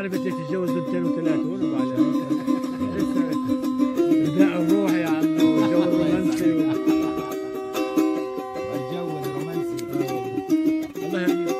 عرفت تتجوز بنتين وثلاث وبعدها لسه رداء الروح يا عم والجو الرومانسي الجو الرومانسي الله يهنيك.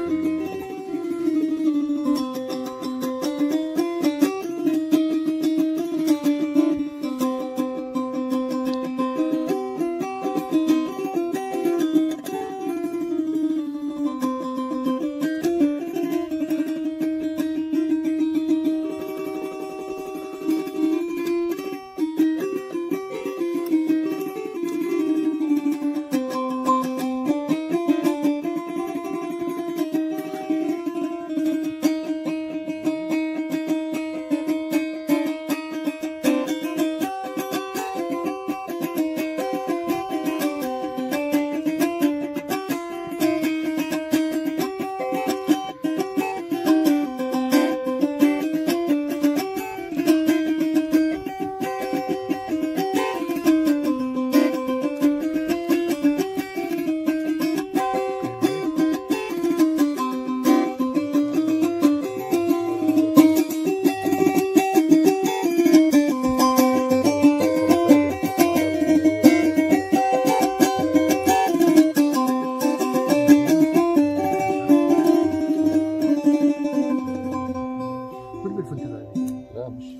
لا مش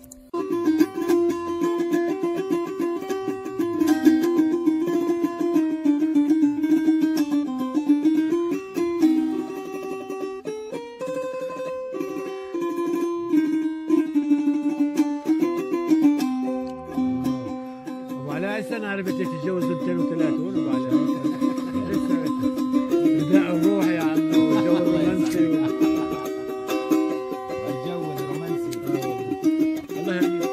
وعلى سنة عرفت تتجوز بنتين وثلاث وبعدها لسه رداء الروح يا عم والجو الرومانسي الجو الرومانسي الله يهنيك.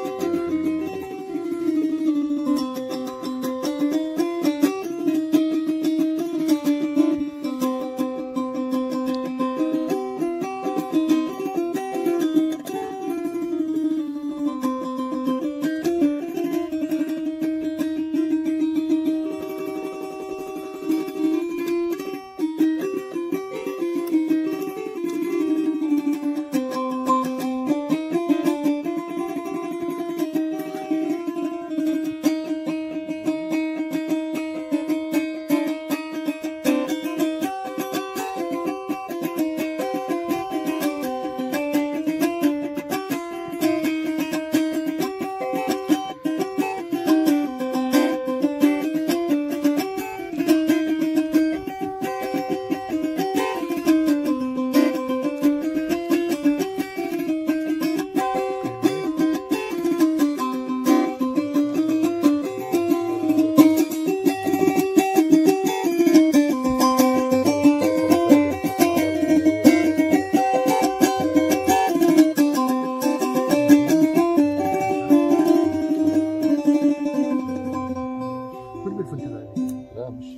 لا مش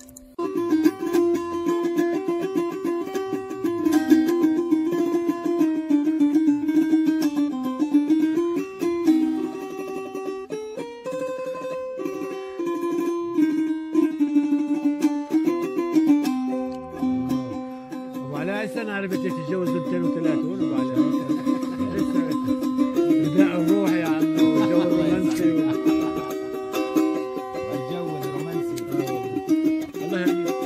وعلى سنة عرفت تتجوز بنتين وثلاث وبعدها لسه رداء الروح يا عم والجو الرومانسي الجو الرومانسي الله يهنيك.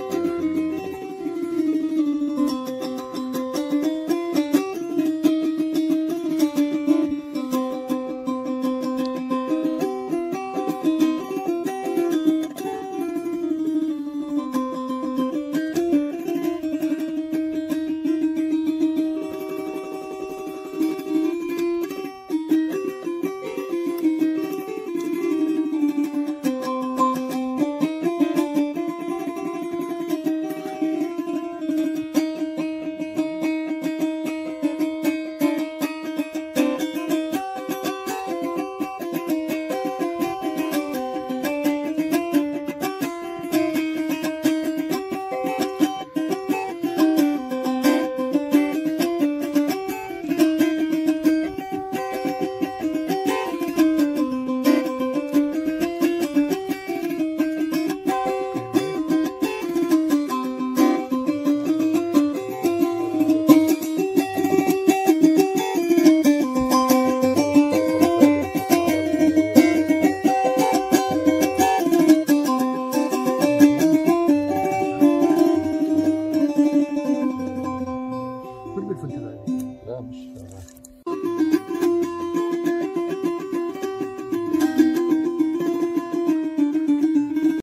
انت بعدين. لا مش